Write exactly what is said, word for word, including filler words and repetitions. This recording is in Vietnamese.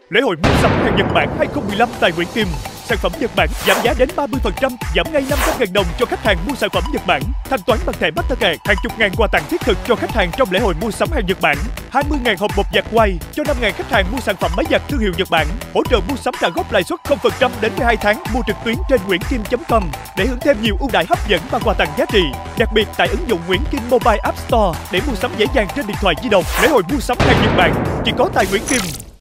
Lễ hội mua sắm hàng Nhật Bản hai không một lăm tại Nguyễn Kim. Sản phẩm Nhật Bản giảm giá đến ba mươi phần trăm, giảm ngay năm trăm nghìn đồng cho khách hàng mua sản phẩm Nhật Bản. Thanh toán bằng thẻ Mastercard, hàng chục ngàn quà tặng thiết thực cho khách hàng trong lễ hội mua sắm hàng Nhật Bản. hai mươi nghìn hộp bột giặt quay cho năm nghìn khách hàng mua sản phẩm máy giặt thương hiệu Nhật Bản. Hỗ trợ mua sắm trả góp lãi suất không phần trăm đến mười hai tháng. Mua trực tuyến trên nguyễn kim chấm com để hưởng thêm nhiều ưu đãi hấp dẫn và quà tặng giá trị. Đặc biệt tại ứng dụng Nguyễn Kim Mobile App Store để mua sắm dễ dàng trên điện thoại di động. Lễ hội mua sắm hàng Nhật Bản chỉ có tại Nguyễn Kim.